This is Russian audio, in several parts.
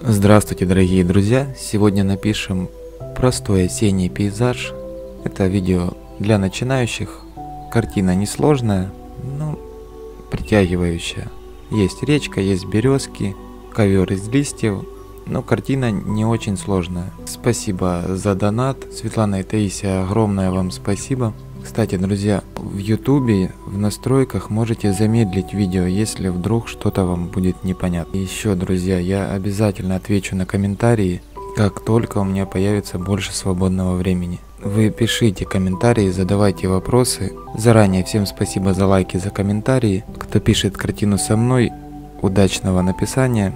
Здравствуйте, дорогие друзья! Сегодня напишем простой осенний пейзаж. Это видео для начинающих. Картина несложная, но притягивающая. Есть речка, есть березки, ковер из листьев, но картина не очень сложная. Спасибо за донат. Светлана и Таисия, огромное вам спасибо. Кстати, друзья, в YouTube в настройках можете замедлить видео, если вдруг что-то вам будет непонятно. И еще, друзья, я обязательно отвечу на комментарии, как только у меня появится больше свободного времени. Вы пишите комментарии, задавайте вопросы. Заранее всем спасибо за лайки, за комментарии. Кто пишет картину со мной, удачного написания.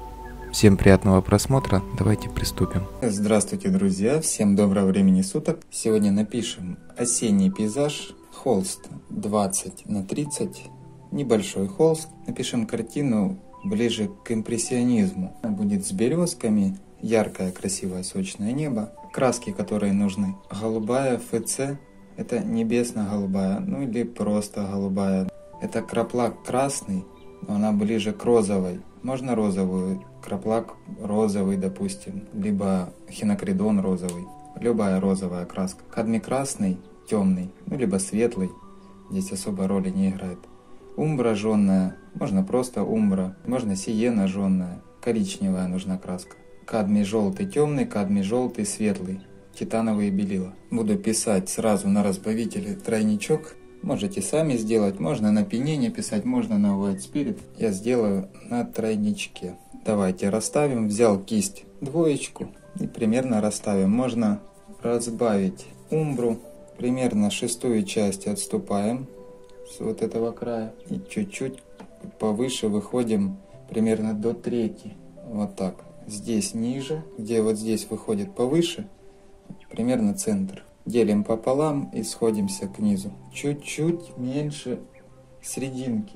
Всем приятного просмотра, давайте приступим. Здравствуйте, друзья, всем доброго времени суток. Сегодня напишем осенний пейзаж, холст 20 на 30, небольшой холст. Напишем картину ближе к импрессионизму. Она будет с березками, яркое, красивое, сочное небо. Краски, которые нужны: голубая ФЦ, это небесно-голубая, ну или просто голубая. Это краплак красный, но она ближе к розовой. Можно розовую, краплак розовый, допустим, либо хинокридон розовый, любая розовая краска. Кадмий красный, темный, ну либо светлый, здесь особо роли не играет. Умбра жженая, можно просто умбра, можно сиена жженая, коричневая нужна краска. Кадмий желтый темный, кадмий желтый светлый, титановые белила. Буду писать сразу на разбавителе тройничок. Можете сами сделать, можно на пене писать, можно на White Spirit. Я сделаю на тройничке. Давайте расставим. Взял кисть двоечку и примерно расставим. Можно разбавить умбру. Примерно шестую часть отступаем с вот этого края. И чуть-чуть повыше выходим примерно до трети. Вот так. Здесь ниже, где вот здесь выходит повыше, примерно центр. Делим пополам и сходимся к низу. Чуть-чуть меньше серединки.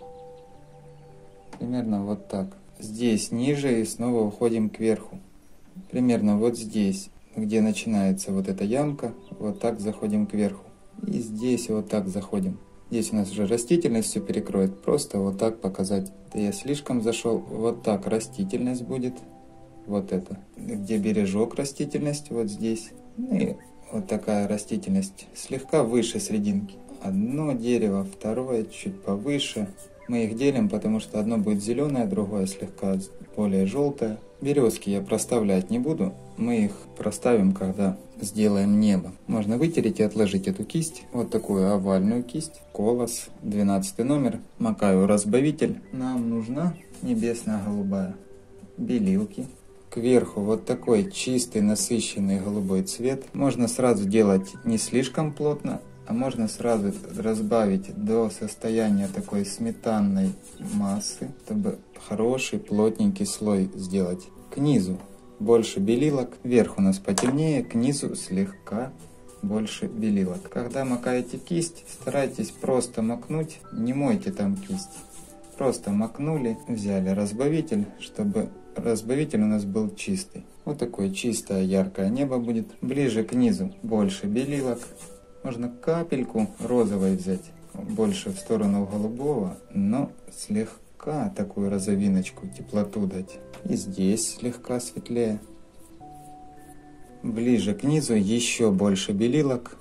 Примерно вот так. Здесь ниже и снова уходим кверху. Примерно вот здесь, где начинается вот эта ямка, вот так заходим кверху. И здесь вот так заходим. Здесь у нас уже растительность все перекроет. Просто вот так показать. Это я слишком зашел. Вот так растительность будет. Вот это. Где бережок растительность, вот здесь. И вот такая растительность, слегка выше срединки. Одно дерево, второе чуть повыше. Мы их делим, потому что одно будет зеленое, другое слегка более желтое. Березки я проставлять не буду. Мы их проставим, когда сделаем небо. Можно вытереть и отложить эту кисть. Вот такую овальную кисть. Колос, 12 номер. Макаю разбавитель. Нам нужна небесно-голубая. Белилки. Кверху вот такой чистый, насыщенный голубой цвет. Можно сразу делать не слишком плотно, а можно сразу разбавить до состояния такой сметанной массы, чтобы хороший плотненький слой сделать. К низу больше белилок, вверх у нас потемнее, к низу слегка больше белилок. Когда макаете кисть, старайтесь просто макнуть, не мойте там кисть. Просто макнули, взяли разбавитель, чтобы разбавитель у нас был чистый. Вот такое чистое яркое небо будет. Ближе к низу больше белилок. Можно капельку розовой взять, больше в сторону голубого, но слегка такую розовиночку, теплоту дать. И здесь слегка светлее. Ближе к низу еще больше белилок.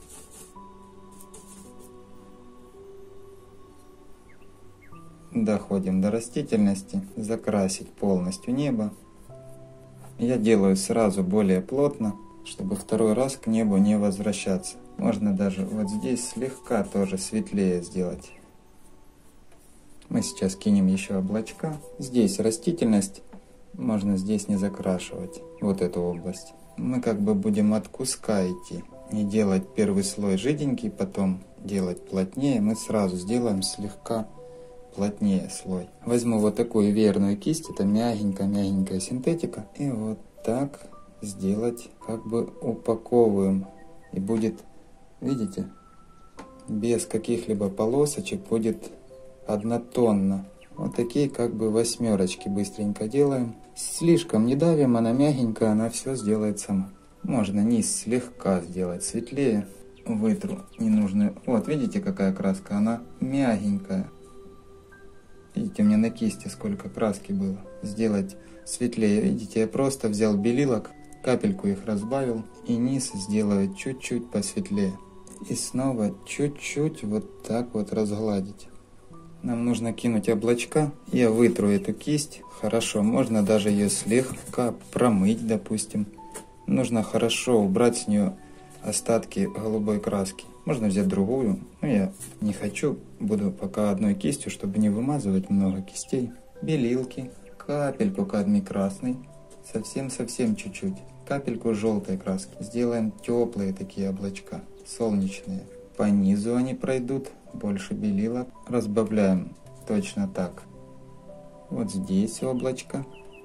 Доходим до растительности, закрасить полностью небо. Я делаю сразу более плотно, чтобы второй раз к небу не возвращаться. Можно даже вот здесь слегка тоже светлее сделать. Мы сейчас кинем еще облачка. Здесь растительность, можно здесь не закрашивать, вот эту область. Мы как бы будем от куска идти, не делать первый слой жиденький, потом делать плотнее. Мы сразу сделаем слегка плотнее слой. Возьму вот такую веерную кисть, это мягенькая синтетика, и вот так сделать, как бы упаковываем, и будет, видите, без каких-либо полосочек будет однотонно. Вот такие как бы восьмерочки быстренько делаем. Слишком не давим, она мягенькая, она все сделает сама. Можно низ слегка сделать светлее, вытру ненужную. Вот видите, какая краска, она мягенькая. Видите, у меня на кисти сколько краски было. Сделать светлее. Видите, я просто взял белилок, капельку их разбавил и низ сделаю чуть-чуть посветлее. И снова чуть-чуть вот так вот разгладить. Нам нужно кинуть облачка. Я вытру эту кисть. Хорошо, можно даже ее слегка промыть, допустим. Нужно хорошо убрать с нее остатки голубой краски. Можно взять другую, но я не хочу. Буду пока одной кистью, чтобы не вымазывать много кистей. Белилки, капельку кадмий красный, совсем-совсем чуть-чуть. Капельку желтой краски. Сделаем теплые такие облачка, солнечные. По низу они пройдут, больше белила. Разбавляем точно так. Вот здесь облачко.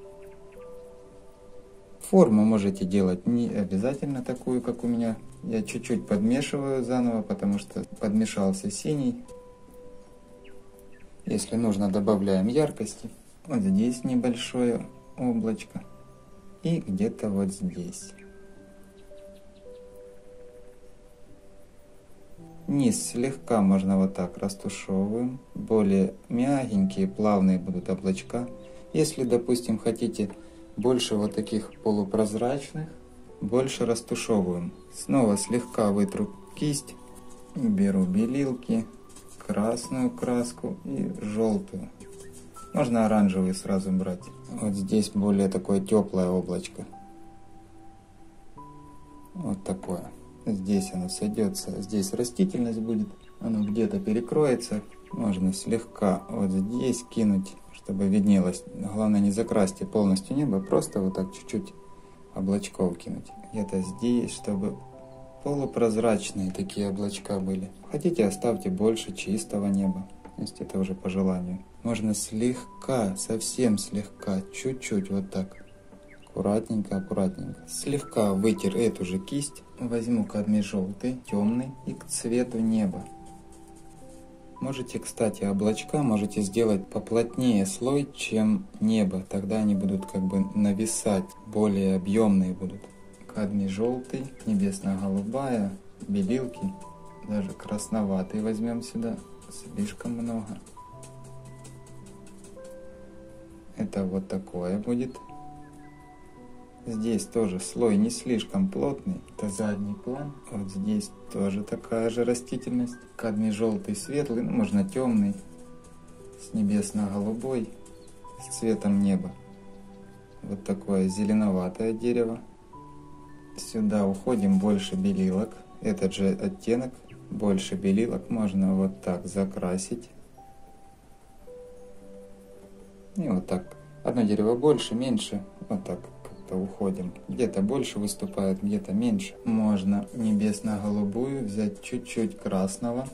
Форму можете делать не обязательно такую, как у меня. Я чуть-чуть подмешиваю заново, потому что подмешался синий. Если нужно, добавляем яркости. Вот здесь небольшое облачко. И где-то вот здесь. Низ слегка можно вот так растушевываем. Более мягенькие, плавные будут облачка. Если, допустим, хотите больше вот таких полупрозрачных, больше растушевываем. Снова слегка вытру кисть. Беру белилки, красную краску и желтую. Можно оранжевый сразу брать. Вот здесь более такое теплое облачко. Вот такое. Здесь оно сойдется, здесь растительность будет. Оно где-то перекроется. Можно слегка вот здесь кинуть, чтобы виднелось. Главное, не закрасьте полностью небо, просто вот так чуть-чуть облачков кинуть. Где-то здесь, чтобы полупрозрачные такие облачка были. Хотите, оставьте больше чистого неба. То есть это уже по желанию. Можно слегка, совсем слегка, чуть-чуть вот так. Аккуратненько, аккуратненько. Слегка вытер эту же кисть. Возьму кадмий желтый, темный и к цвету неба. Можете, кстати, облачка можете сделать поплотнее слой, чем небо. Тогда они будут как бы нависать, более объемные будут. Кадмий желтый, небесно-голубая, белилки. Даже красноватый возьмем сюда. Слишком много. Это вот такое будет. Здесь тоже слой не слишком плотный. Это задний план. Вот здесь тоже такая же растительность. Кадмий желтый, светлый, ну, можно темный. С небесно-голубой. С цветом неба. Вот такое зеленоватое дерево. Сюда уходим больше белилок. Этот же оттенок. Больше белилок. Можно вот так закрасить. И вот так. Одно дерево больше, меньше. Вот так. Уходим. Где-то больше выступает, где-то меньше. Можно небесно-голубую взять чуть-чуть красного.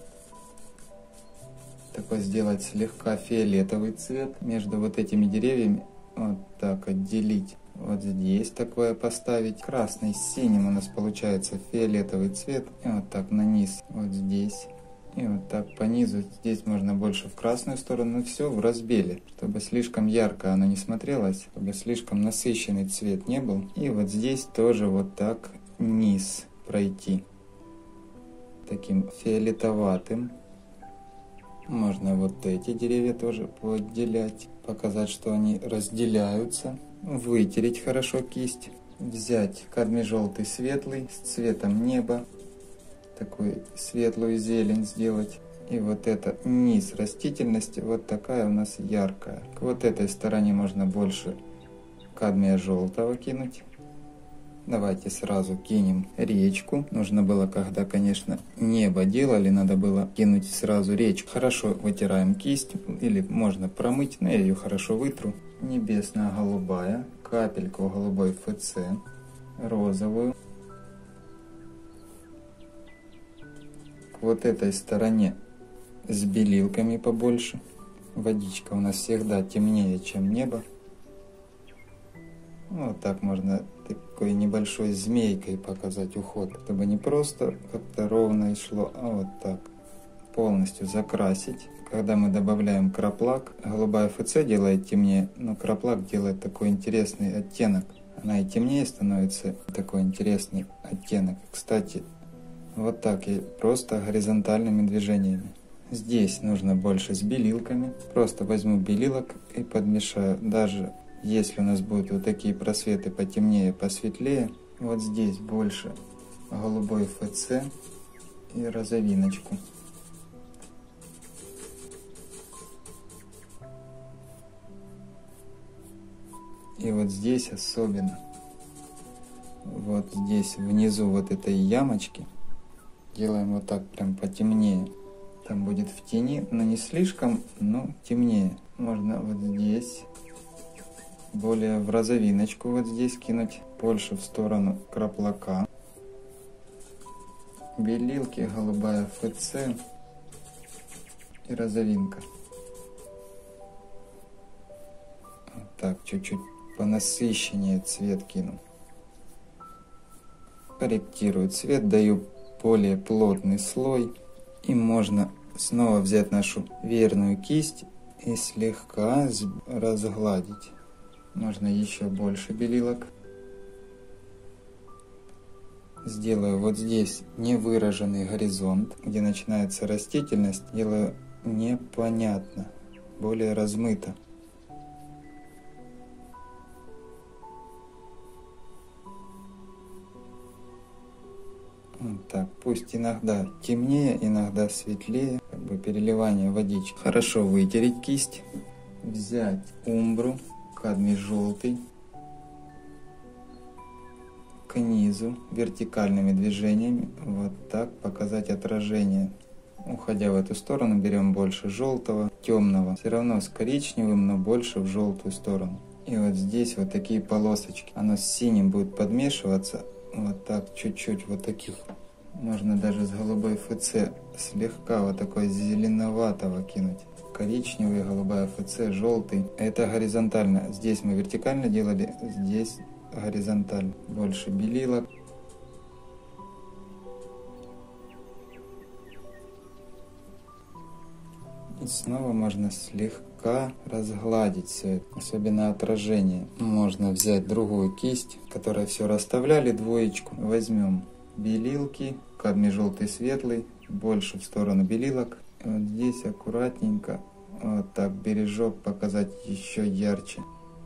Такой сделать слегка фиолетовый цвет. Между вот этими деревьями вот так отделить. Вот здесь такое поставить. Красный с синим у нас получается фиолетовый цвет. И вот так на низ. Вот здесь. И вот так по низу. Здесь можно больше в красную сторону. Но все в разбеле. Чтобы слишком ярко оно не смотрелось. Чтобы слишком насыщенный цвет не был. И вот здесь тоже вот так низ пройти. Таким фиолетоватым. Можно вот эти деревья тоже поотделять. Показать, что они разделяются. Вытереть хорошо кисть. Взять кадмий желтый светлый с цветом неба. Такую светлую зелень сделать. И вот это низ растительности, вот такая у нас яркая. К вот этой стороне можно больше кадмия желтого кинуть. Давайте сразу кинем речку. Нужно было, когда, конечно, небо делали, надо было кинуть сразу речку. Хорошо вытираем кисть, или можно промыть, но я ее хорошо вытру. Небесно-голубая, капельку голубой ФЦ, розовую. Вот этой стороне с белилками побольше. Водичка у нас всегда темнее, чем небо. Вот так можно такой небольшой змейкой показать уход, чтобы не просто как-то ровно и шло, а вот так полностью закрасить. Когда мы добавляем краплак, голубая ФЦ делает темнее, но краплак делает такой интересный оттенок. Она и темнее становится, такой интересный оттенок. Кстати, вот так и просто горизонтальными движениями Здесь нужно больше с белилками. Просто возьму белилок и подмешаю. Даже если у нас будут вот такие просветы потемнее, посветлее, вот здесь больше голубой ФЦ и розовиночку. И вот здесь особенно, вот здесь внизу вот этой ямочки, делаем вот так прям потемнее. Там будет в тени, но не слишком, но темнее. Можно вот здесь более в розовиночку вот здесь кинуть, больше в сторону краплака. Белилки, голубая ФЦ и розовинка. Вот так, чуть-чуть понасыщеннее цвет кину. Корректирую цвет, даю более плотный слой. И можно снова взять нашу веерную кисть и слегка разгладить. Можно еще больше белилок. Сделаю вот здесь невыраженный горизонт, где начинается растительность. Делаю непонятно, более размыто. Вот так, пусть иногда темнее, иногда светлее, как бы переливание водички. Хорошо вытереть кисть, взять умбру, кадмий желтый, к низу вертикальными движениями, вот так показать отражение. Уходя в эту сторону, берем больше желтого, темного, все равно с коричневым, но больше в желтую сторону. И вот здесь вот такие полосочки, оно с синим будет подмешиваться. Вот так, чуть-чуть вот таких. Можно даже с голубой ФЦ слегка вот такой зеленоватого кинуть. Коричневый, голубая ФЦ, желтый. Это горизонтально. Здесь мы вертикально делали, здесь горизонтально. Больше белилок. И снова можно слегка разгладить все это, особенно отражение. Можно взять другую кисть, которой все расставляли, двоечку. Возьмем белилки, кадмий желтый светлый, больше в сторону белилок. И вот здесь аккуратненько, вот так, бережок показать еще ярче.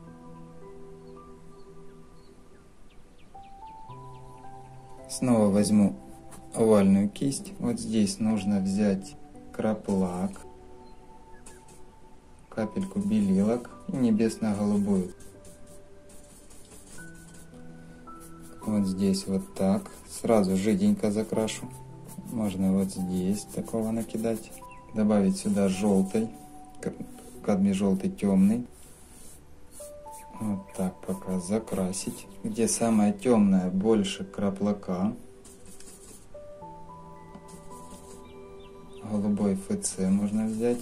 Снова возьму овальную кисть. Вот здесь нужно взять краплак, капельку белилок и небесно-голубую. Вот здесь вот так. Сразу жиденько закрашу. Можно вот здесь такого накидать. Добавить сюда желтый, кадмий желтый темный. Вот так пока закрасить. Где самое темное, больше краплака. Голубой ФЦ можно взять.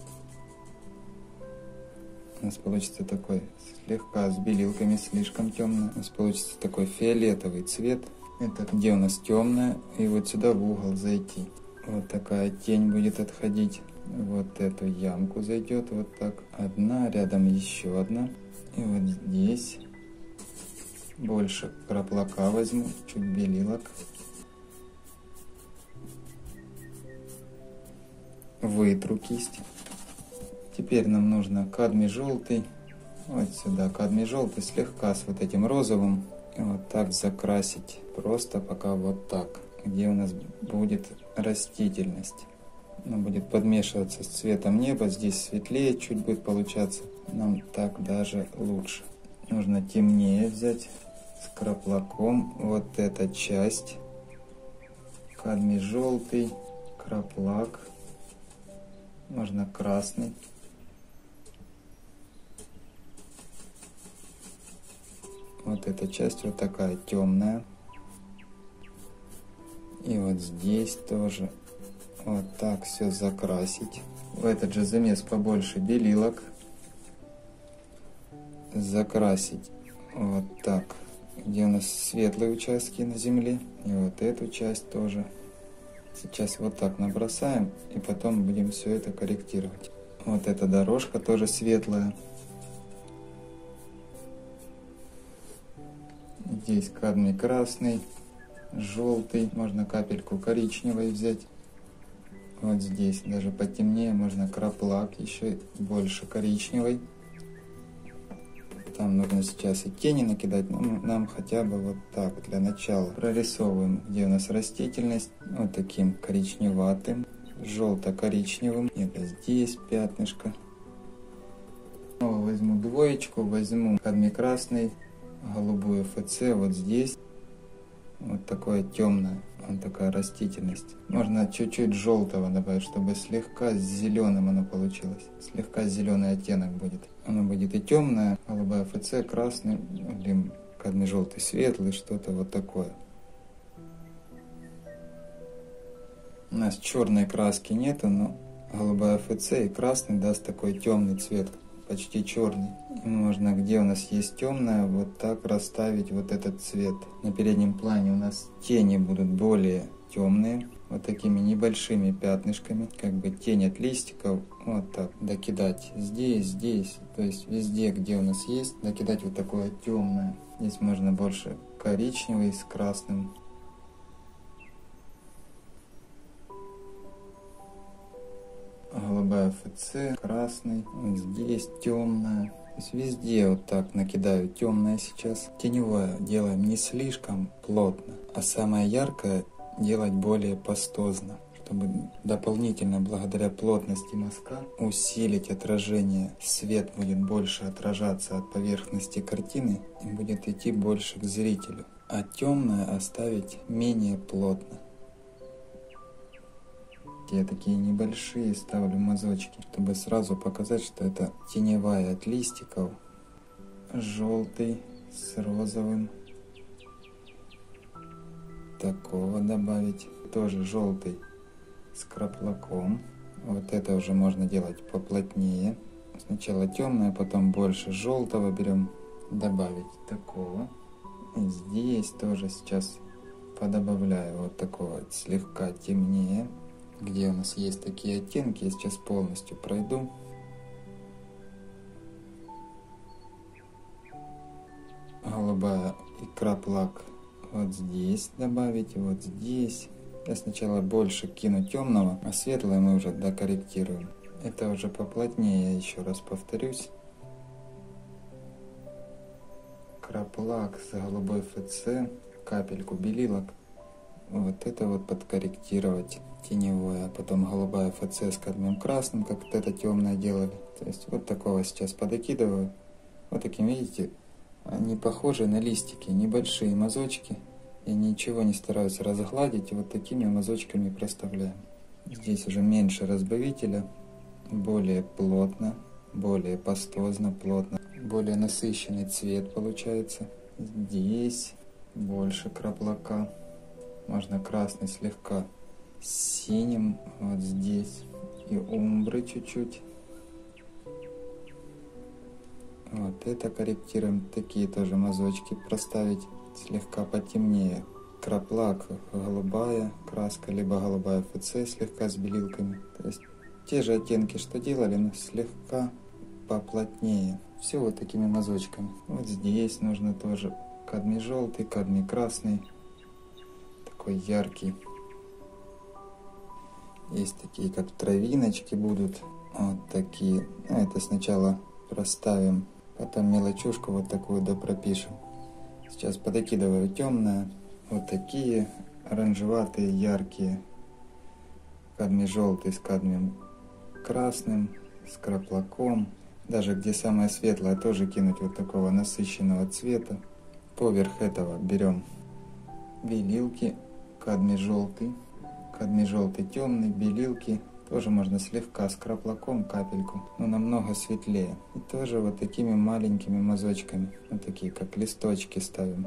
У нас получится такой слегка с белилками, слишком темный. У нас получится такой фиолетовый цвет. Это где у нас темное. И вот сюда в угол зайти. Вот такая тень будет отходить. Вот эту ямку зайдет. Вот так. Одна, рядом еще одна. И вот здесь больше краплака возьму. Чуть белилок. Вытру кисть. Теперь нам нужно кадмий желтый, вот сюда кадмий желтый, слегка с вот этим розовым, и вот так закрасить, просто пока вот так, где у нас будет растительность. Она будет подмешиваться с цветом неба, здесь светлее чуть будет получаться, нам так даже лучше. Нужно темнее взять, с краплаком, вот эта часть, кадмий желтый, краплак, можно красный. Вот эта часть вот такая темная. И вот здесь тоже вот так все закрасить. В этот же замес побольше белилок. Закрасить вот так, где у нас светлые участки на земле. И вот эту часть тоже. Сейчас вот так набросаем и потом будем все это корректировать. Вот эта дорожка тоже светлая. Здесь кадмий красный, желтый, можно капельку коричневой взять. вот здесь даже потемнее, можно краплак еще больше коричневый. Там нужно сейчас и тени накидать, но нам хотя бы вот так для начала. Прорисовываем, где у нас растительность, вот таким коричневатым, желто-коричневым. Это здесь пятнышко. Снова возьму двоечку, возьму кадмий красный, голубую ФЦ вот здесь. Вот такое темное, вот такая растительность. Можно чуть-чуть желтого добавить, чтобы слегка с зеленым оно получилось. Слегка зеленый оттенок будет. Оно будет и темное, голубая ФЦ, красный, или кадмий желтый, светлый, что-то вот такое. У нас черной краски нету, но голубая ФЦ и красный даст такой темный цвет, почти черный. И можно, где у нас есть темное, вот так расставить вот этот цвет. На переднем плане у нас тени будут более темные, вот такими небольшими пятнышками, как бы тень от листиков, вот так докидать здесь, здесь, то есть везде, где у нас есть, докидать вот такое темное. Здесь можно больше коричневый с красным. Голубая ФЦ, красный, вот здесь темная. То есть везде вот так накидаю темное сейчас. Теневое делаем не слишком плотно, а самое яркое делать более пастозно, чтобы дополнительно благодаря плотности мазка усилить отражение. Свет будет больше отражаться от поверхности картины и будет идти больше к зрителю. А темное оставить менее плотно. Я такие небольшие ставлю мазочки, чтобы сразу показать, что это теневая от листиков. Желтый с розовым. Такого добавить. Тоже желтый с краплаком. Вот это уже можно делать поплотнее. Сначала темное, потом больше желтого берем. Добавить такого. И здесь тоже сейчас подобавляю вот такого слегка темнее. Где у нас есть такие оттенки, я сейчас полностью пройду. Голубая и краплак вот здесь добавить, вот здесь. Я сначала больше кину темного, а светлое мы уже докорректируем. Это уже поплотнее, я еще раз повторюсь. Краплак с голубой ФЦ, капельку белилок. Вот это вот подкорректировать теневое, а потом голубая ФЦ с кадмием красным, как вот это темное делали. То есть вот такого сейчас подокидываю. Вот таким, видите, они похожи на листики, небольшие мазочки. Я ничего не стараюсь разгладить, и вот такими мазочками проставляем. Здесь уже меньше разбавителя, более плотно, более пастозно, плотно, более насыщенный цвет получается. Здесь больше краплака. Можно красный слегка с синим, вот здесь, и умбры чуть-чуть. Вот это корректируем, такие тоже мазочки проставить, слегка потемнее. Краплак голубая краска, либо голубая ФЦ слегка с белилками. То есть те же оттенки, что делали, но слегка поплотнее. Все вот такими мазочками. Вот здесь нужно тоже кадмий желтый, кадмий красный. Такой яркий. Есть такие, как травиночки будут. Вот такие. Это сначала проставим, потом мелочушку вот такую допропишем. Сейчас подокидываю темное. Вот такие оранжеватые, яркие. Кадмий желтый с кадмием красным, с краплаком. Даже где самое светлое, тоже кинуть вот такого насыщенного цвета. Поверх этого берем белилки. Кадмий желтый темный, белилки. Тоже можно слегка с краплаком, капельку, но намного светлее. И тоже вот такими маленькими мазочками, вот такие как листочки ставим.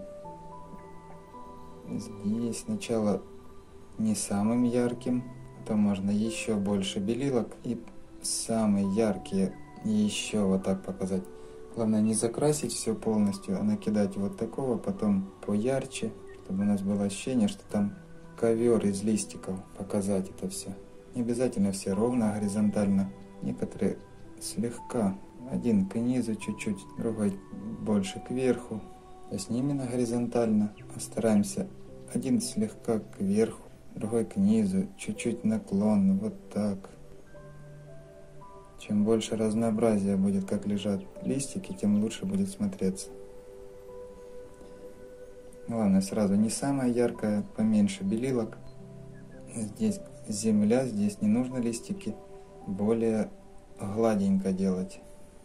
Здесь сначала не самым ярким, потом можно еще больше белилок и самые яркие еще вот так показать. Главное не закрасить все полностью, а накидать вот такого, потом поярче, чтобы у нас было ощущение, что там ковер из листиков, показать это все. Не обязательно все ровно, горизонтально. Некоторые слегка. Один к низу чуть-чуть, другой больше кверху. То есть не именно горизонтально, а стараемся один слегка кверху. другой к низу, чуть-чуть наклон, вот так. Чем больше разнообразия будет, как лежат листики, тем лучше будет смотреться. Главное сразу не самое яркое, поменьше белилок. Здесь земля, здесь не нужно листики, более гладенько делать.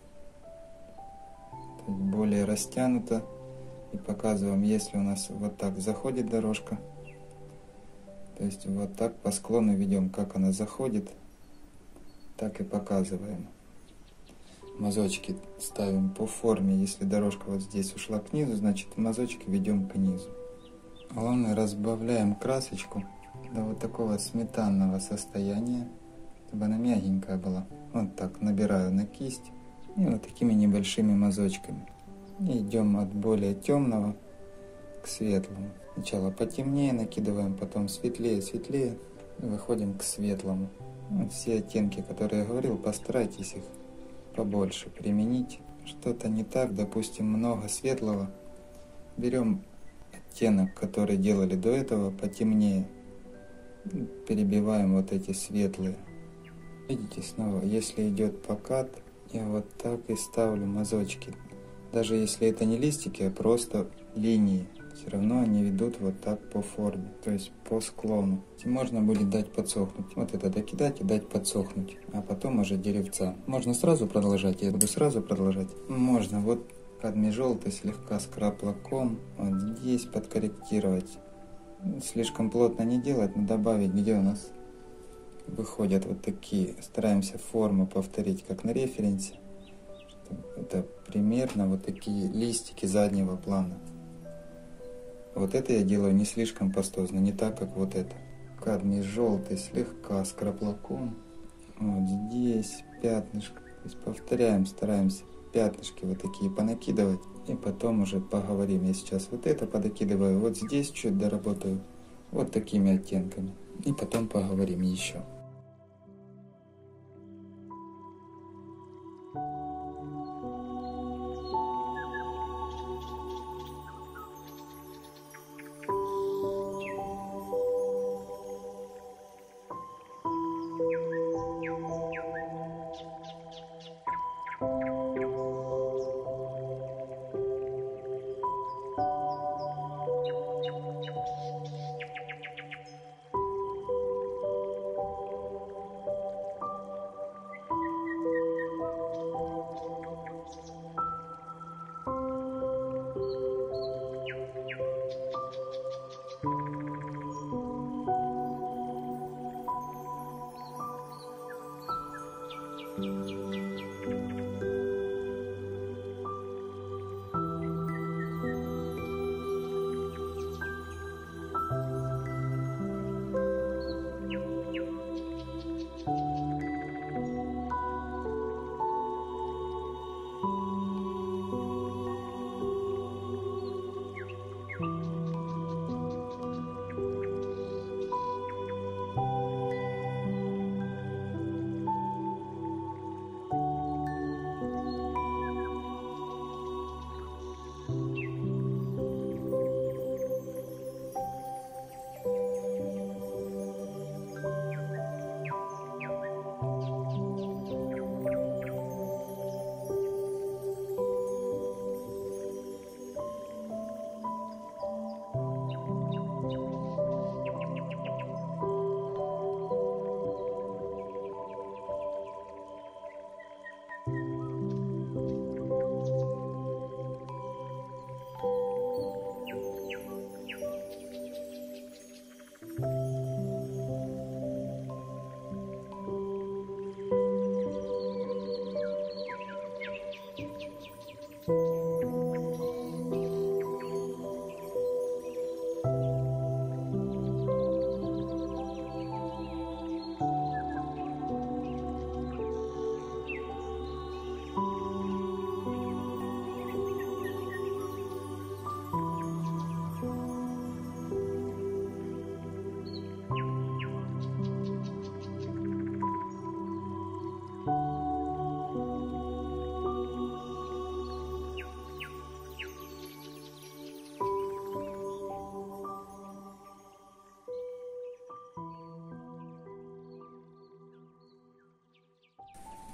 То есть более растянуто. И показываем, если у нас вот так заходит дорожка, то есть вот так по склону ведем, как она заходит, так и показываем. Мазочки ставим по форме, если дорожка вот здесь ушла к низу, значит мазочки ведем к низу. Главное, разбавляем красочку до вот такого сметанного состояния, чтобы она мягенькая была. Вот так набираю на кисть и вот такими небольшими мазочками. И идем от более темного к светлому. Сначала потемнее накидываем, потом светлее, светлее, и выходим к светлому. Вот все оттенки, которые я говорил, постарайтесь их побольше применить. Что-то не так, допустим, много светлого. Берем оттенок, который делали до этого, потемнее. Перебиваем вот эти светлые. Видите, снова, если идет покат, я вот так и ставлю мазочки. Даже если это не листики, а просто линии, все равно они ведут вот так по форме, то есть по склону. И можно будет дать подсохнуть. Вот это докидать и дать подсохнуть, а потом уже деревца. Можно сразу продолжать, я буду сразу продолжать. Можно вот кадмий желтый слегка с краплаком вот здесь подкорректировать. Слишком плотно не делать, но добавить, где у нас выходят вот такие. Стараемся форму повторить, как на референсе. Это примерно вот такие листики заднего плана. Вот это я делаю не слишком пастозно, не так, как вот это. Кадмий желтый слегка с краплаком. Вот здесь пятнышко. То есть повторяем, стараемся пятнышки вот такие понакидывать. И потом уже поговорим. Я сейчас вот это подокидываю, вот здесь чуть доработаю. Вот такими оттенками. И потом поговорим еще.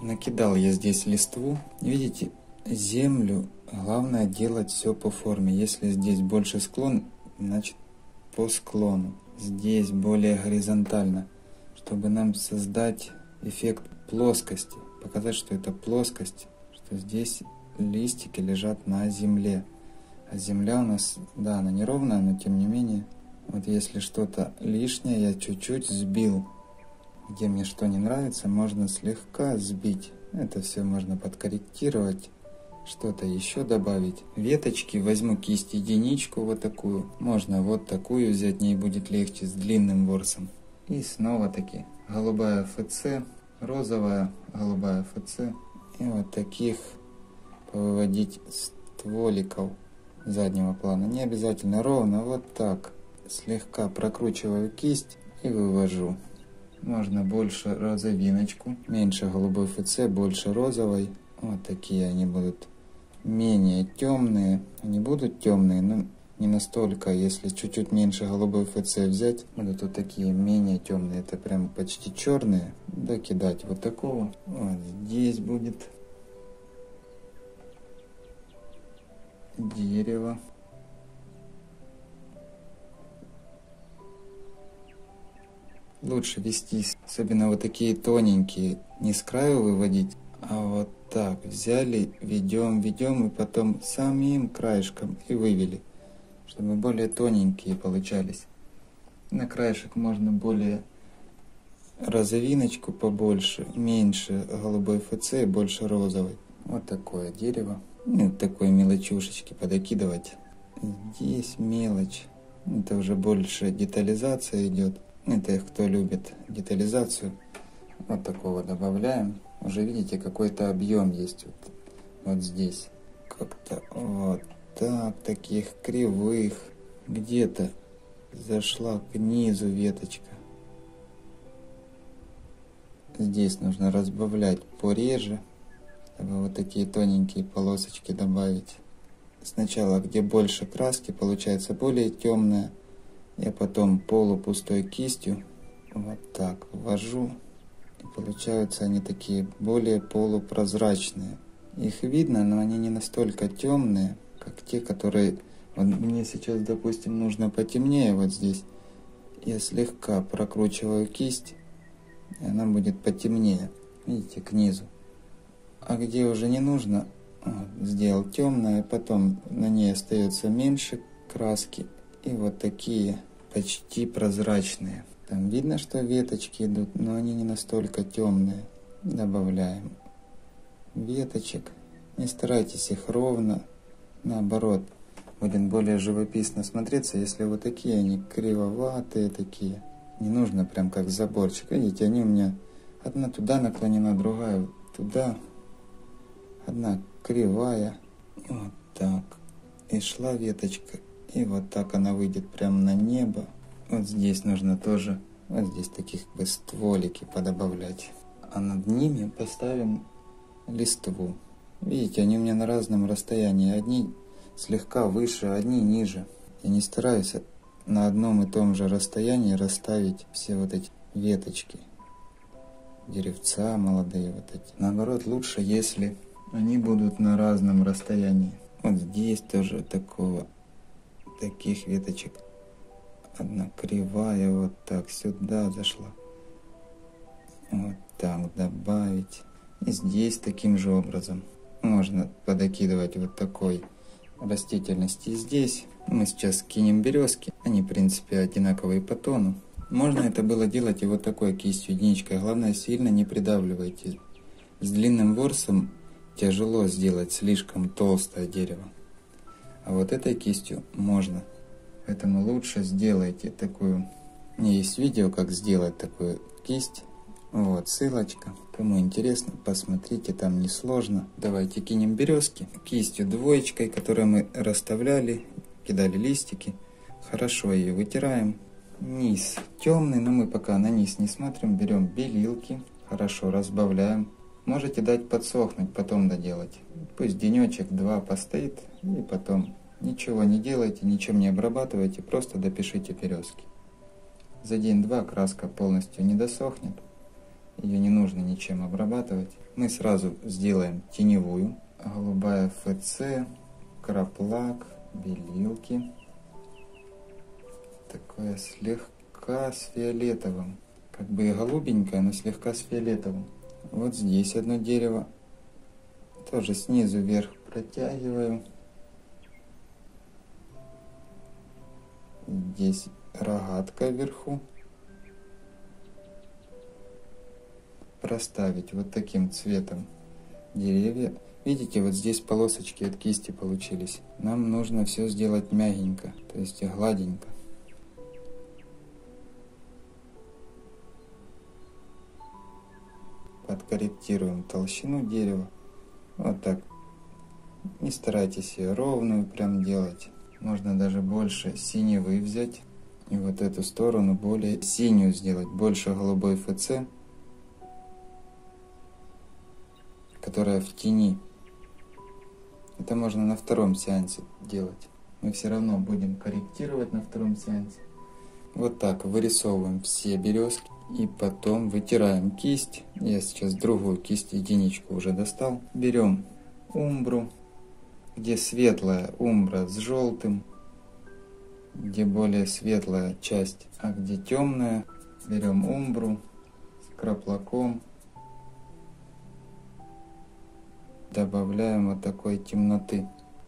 накидал я здесь листву. Видите, землю главное делать все по форме. Если здесь больше склон, значит по склону. Здесь более горизонтально, чтобы нам создать эффект плоскости, показать, что это плоскость, что здесь листики лежат на земле. А земля у нас, да, она неровная, но тем не менее, вот если что-то лишнее, я чуть-чуть сбил. Где мне что не нравится, можно слегка сбить. Это все можно подкорректировать, что-то еще добавить. Веточки возьму кисть единичку вот такую. Можно вот такую взять, ней будет легче, с длинным ворсом. И снова таки голубая ФЦ, розовая, голубая ФЦ. И вот таких повыводить стволиков заднего плана. Не обязательно ровно, вот так. Слегка прокручиваю кисть и вывожу. Можно больше розовиночку, меньше голубой ФЦ, больше розовой. Вот такие они будут менее темные. Они будут темные, но не настолько. Если чуть-чуть меньше голубой ФЦ взять, будут вот такие менее темные. Это прям почти черные. Докидать вот такого. Вот здесь будет дерево. Лучше вести, особенно вот такие тоненькие, не с краю выводить, а вот так взяли, ведем и потом самим краешком и вывели, чтобы более тоненькие получались. На краешек можно более розовиночку побольше, меньше голубой ФЦ и больше розовой. Вот такое дерево. Ну, такой мелочушечки подокидывать. Здесь мелочь. Это уже больше детализация идет. Это кто любит детализацию. Вот такого добавляем. Уже видите, какой-то объем есть вот здесь. Как-то вот так, таких кривых. Где-то зашла к низу веточка. Здесь нужно разбавлять пореже, чтобы вот такие тоненькие полосочки добавить. Сначала, где больше краски, получается более темная. Я потом полупустой кистью вот так ввожу. И получаются они такие более полупрозрачные. Их видно, но они не настолько темные, как те, которые... Вот мне сейчас, допустим, нужно потемнее вот здесь. Я слегка прокручиваю кисть, и она будет потемнее. Видите, к низу. А где уже не нужно, вот, сделал темное, потом на ней остается меньше краски. И вот такие почти прозрачные. Там видно, что веточки идут, но они не настолько темные. Добавляем веточек. Не старайтесь их ровно. Наоборот, будет более живописно смотреться, если вот такие они кривоватые такие. Не нужно прям как заборчик. Видите, они у меня одна туда наклонена, другая туда. Одна кривая. Вот так. И шла веточка. И вот так она выйдет прямо на небо. Вот здесь нужно тоже, вот здесь таких бы стволики подобавлять. А над ними поставим листву. Видите, они у меня на разном расстоянии. Одни слегка выше, одни ниже. Я не стараюсь на одном и том же расстоянии расставить все вот эти веточки. Деревца молодые вот эти. Наоборот, лучше, если они будут на разном расстоянии. Вот здесь тоже таких веточек. Одна кривая вот так сюда зашла. Вот так добавить. И здесь таким же образом. Можно подокидывать вот такой растительности. И здесь мы сейчас кинем березки. Они, в принципе, одинаковые по тону. Можно это было делать и вот такой кистью, единичкой. Главное, сильно не придавливайте. С длинным ворсом тяжело сделать слишком толстое дерево. А вот этой кистью можно. Поэтому лучше сделайте такую. У меня есть видео, как сделать такую кисть. Вот ссылочка. Кому интересно, посмотрите, там несложно. Давайте кинем березки. Кистью двоечкой, которую мы расставляли, кидали листики. Хорошо ее вытираем. Низ темный, но мы пока на низ не смотрим. Берем белилки, хорошо разбавляем. Можете дать подсохнуть, потом доделать. Пусть денечек-два постоит, и потом ничего не делайте, ничем не обрабатывайте, просто допишите березки. За день-два краска полностью не досохнет. ее не нужно ничем обрабатывать. Мы сразу сделаем теневую. Голубая ФЦ, краплак, белилки. Такое слегка с фиолетовым. Как бы и голубенькое, но слегка с фиолетовым. Вот здесь одно дерево. Тоже снизу вверх протягиваю. Здесь рогатка вверху. Проставить вот таким цветом деревья. Видите, вот здесь полосочки от кисти получились. Нам нужно все сделать мягенько, то есть гладенько. Подкорректируем толщину дерева. Вот так. Не старайтесь ее ровную прям делать. Можно даже больше синевы взять. И вот эту сторону более синюю сделать. Больше голубой ФЦ, которая в тени. Это можно на втором сеансе делать. Мы все равно будем корректировать на втором сеансе. Вот так вырисовываем все березки. И потом вытираем кисть. Я сейчас другую кисть, единичку уже достал. Берем умбру, где светлая умбра с желтым, где более светлая часть, а где темная. Берем умбру с краплаком. Добавляем вот такой темноты.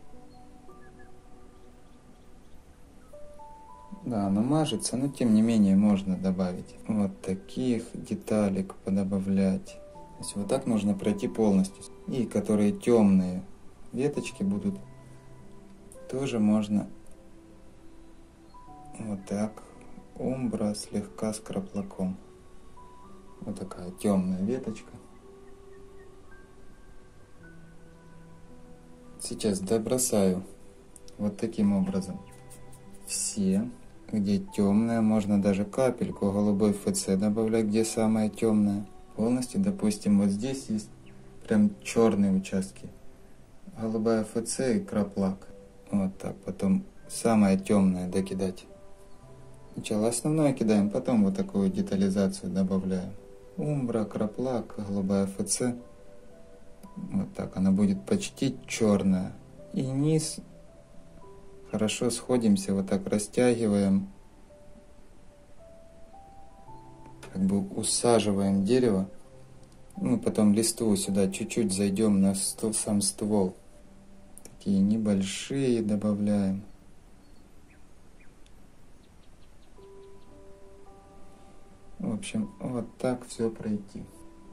Да, оно мажется, но тем не менее можно добавить. Вот таких деталек подобавлять. То есть вот так нужно пройти полностью. И которые темные веточки будут, тоже можно вот так. Умбра слегка с краплаком. Вот такая темная веточка. Сейчас добросаю вот таким образом все. Где темная, можно даже капельку голубой ФЦ добавлять, где самая темная. Полностью, допустим, вот здесь есть прям черные участки. Голубая ФЦ и краплак. Вот так. Потом самое темное докидать. Сначала основное кидаем, потом вот такую детализацию добавляем. Умбра, краплак, голубая ФЦ. Вот так. Она будет почти черная. И низ. Хорошо сходимся, вот так растягиваем, как бы усаживаем дерево. Мы потом листву сюда чуть-чуть зайдем на сам ствол. Такие небольшие добавляем. В общем, вот так все пройти.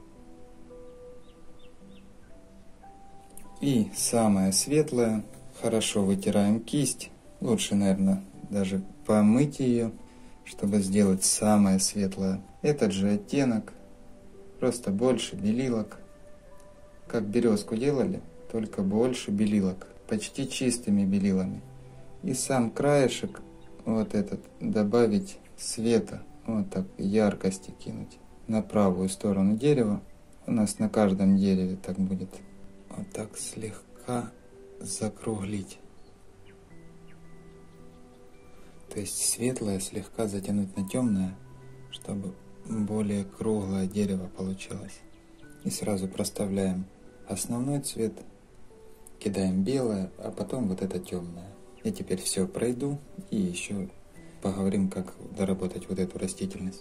И самое светлое. Хорошо вытираем кисть. Лучше, наверное, даже помыть ее, чтобы сделать самое светлое. Этот же оттенок, просто больше белилок. Как березку делали, только больше белилок. Почти чистыми белилами. И сам краешек, вот этот, добавить света. Вот так, яркости кинуть на правую сторону дерева. У нас на каждом дереве так будет. Вот так слегка закруглить. То есть светлое слегка затянуть на темное, чтобы более круглое дерево получилось. И сразу проставляем основной цвет, кидаем белое, а потом вот это темное. Я теперь все пройду и еще поговорим, как доработать вот эту растительность.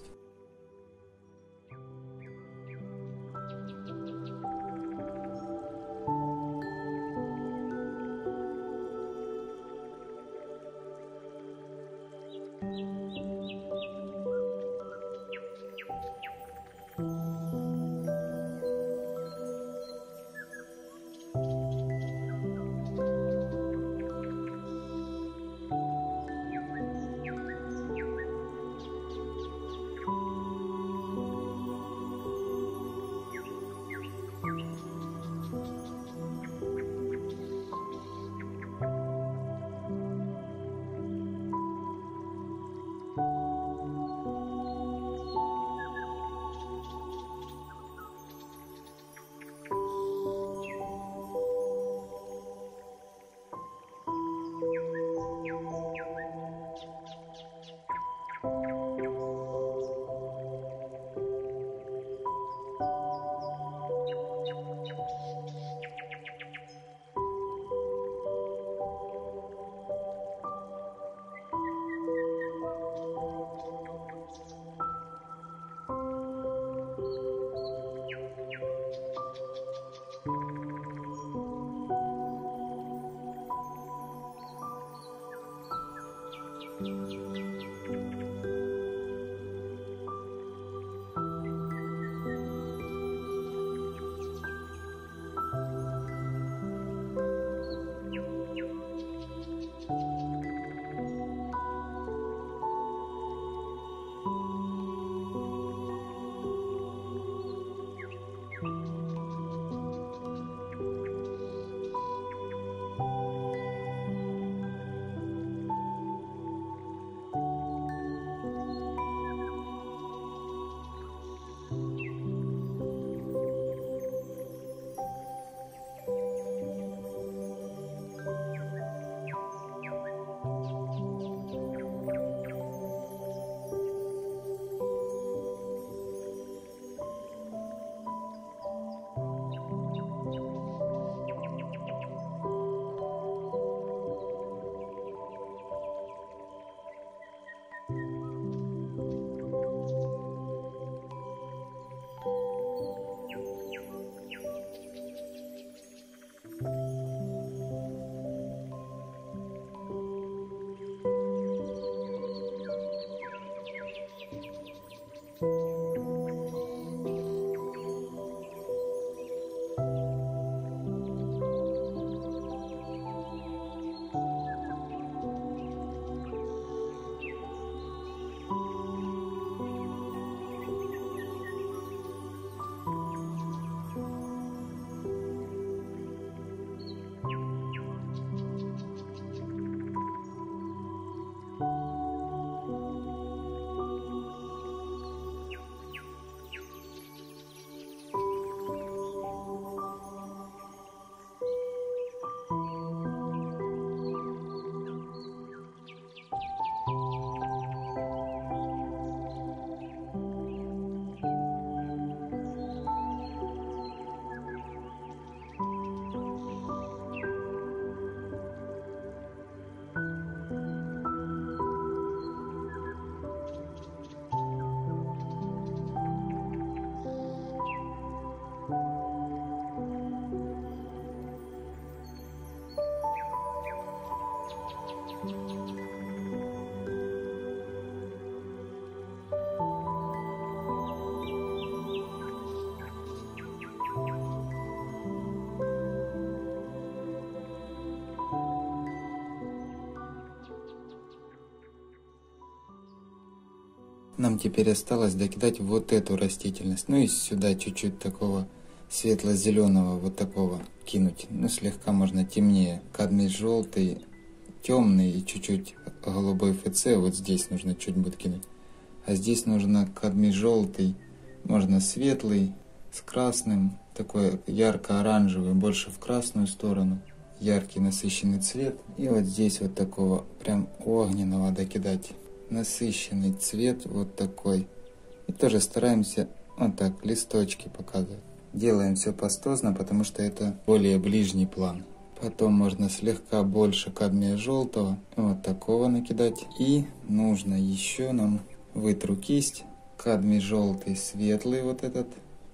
Нам теперь осталось докидать вот эту растительность. Ну и сюда чуть-чуть такого светло-зеленого вот такого кинуть. Ну слегка можно темнее. Кадмий желтый, темный и чуть-чуть голубой ФЦ. Вот здесь нужно чуть будет кинуть. А здесь нужно кадмий желтый. Можно светлый с красным. Такой ярко-оранжевый, больше в красную сторону. Яркий насыщенный цвет. И вот здесь вот такого прям огненного докидать. Насыщенный цвет вот такой. И тоже стараемся вот так листочки показывать. Делаем все пастозно, потому что это более ближний план. Потом можно слегка больше кадмия желтого. Вот такого накидать. И нужно еще нам вытру кисть. Кадмий желтый светлый вот этот.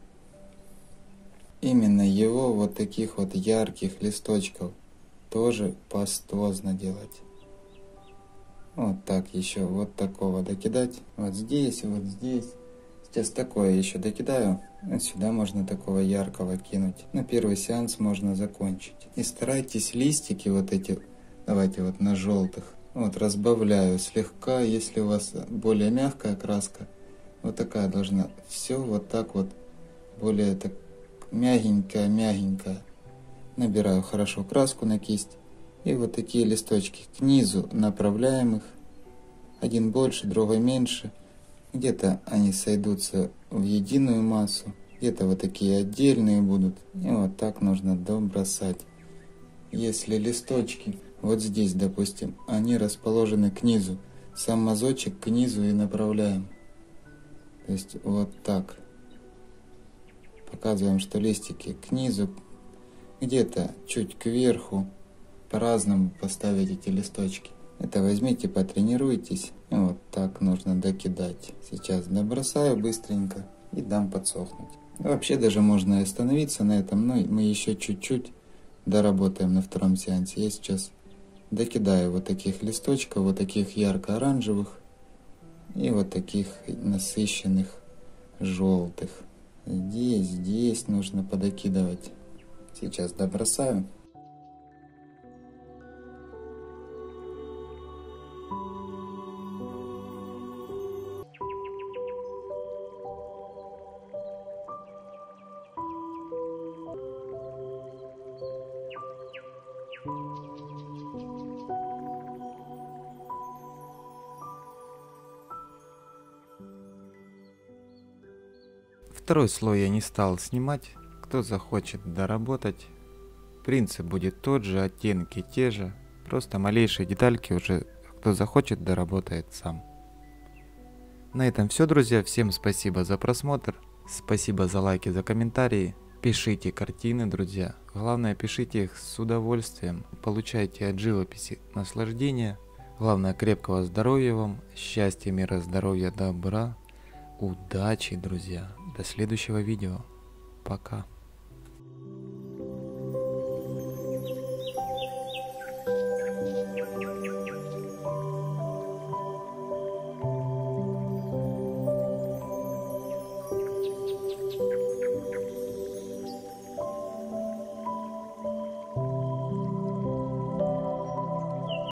Именно его вот таких вот ярких листочков тоже пастозно делать. Вот так еще вот такого докидать. Вот здесь, вот здесь. Сейчас такое еще докидаю. Вот сюда можно такого яркого кинуть. На первый сеанс можно закончить. И старайтесь листики вот эти, давайте вот на желтых. Вот разбавляю слегка, если у вас более мягкая краска. Вот такая должна. Все вот так вот более так мягенькая. Набираю хорошо краску на кисть. И вот такие листочки к низу направляем их. Один больше, другой меньше. Где-то они сойдутся в единую массу. Где-то вот такие отдельные будут. И вот так нужно добросать. Если листочки вот здесь, допустим, они расположены к низу. Сам мазочек к низу и направляем. То есть вот так. Показываем, что листики к низу. Где-то чуть кверху. По-разному поставить эти листочки. Это возьмите, потренируйтесь. И вот так нужно докидать. Сейчас добросаю быстренько и дам подсохнуть. Вообще даже можно и остановиться на этом, но мы еще чуть-чуть доработаем на втором сеансе. Я сейчас докидаю вот таких листочков, вот таких ярко-оранжевых и вот таких насыщенных желтых. Здесь нужно подокидывать. Сейчас добросаю. Второй слой я не стал снимать. Кто захочет доработать, принцип будет тот же, оттенки те же. Просто малейшие детальки уже кто захочет доработает сам. На этом все, друзья. Всем спасибо за просмотр. Спасибо за лайки, за комментарии. Пишите картины, друзья. Главное, пишите их с удовольствием. Получайте от живописи наслаждение. Главное, крепкого здоровья вам, счастья, мира, здоровья, добра, удачи, друзья. До следующего видео. Пока.